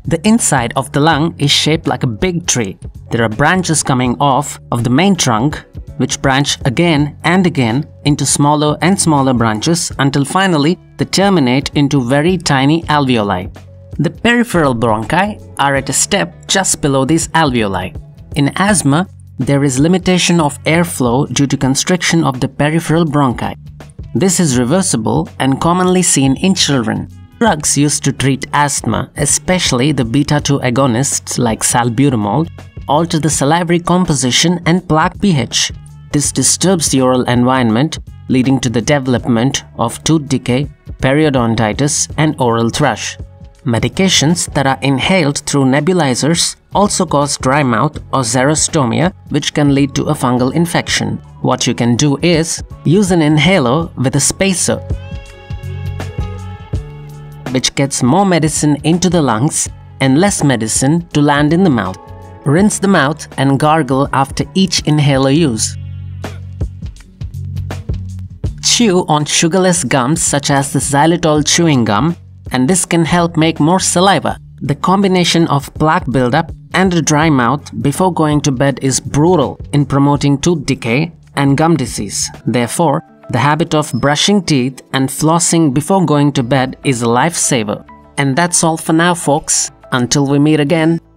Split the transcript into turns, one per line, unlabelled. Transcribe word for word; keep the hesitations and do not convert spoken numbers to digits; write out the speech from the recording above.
The inside of the lung is shaped like a big tree. There are branches coming off of the main trunk, which branch again and again into smaller and smaller branches until finally they terminate into very tiny alveoli. The peripheral bronchi are at a step just below these alveoli. In asthma, there is limitation of airflow due to constriction of the peripheral bronchi. This is reversible and commonly seen in children. Drugs used to treat asthma, especially the beta two agonists like salbutamol, alter the salivary composition and plaque pH. This disturbs the oral environment, leading to the development of tooth decay, periodontitis, and oral thrush. Medications that are inhaled through nebulizers also cause dry mouth or xerostomia, which can lead to a fungal infection. What you can do is use an inhaler with a spacer, which gets more medicine into the lungs and less medicine to land in the mouth. Rinse the mouth and gargle after each inhaler use. Chew on sugarless gums such as the xylitol chewing gum, and this can help make more saliva. The combination of plaque buildup and a dry mouth before going to bed is brutal in promoting tooth decay and gum disease. Therefore, the habit of brushing teeth and flossing before going to bed is a lifesaver. And that's all for now, folks. Until we meet again,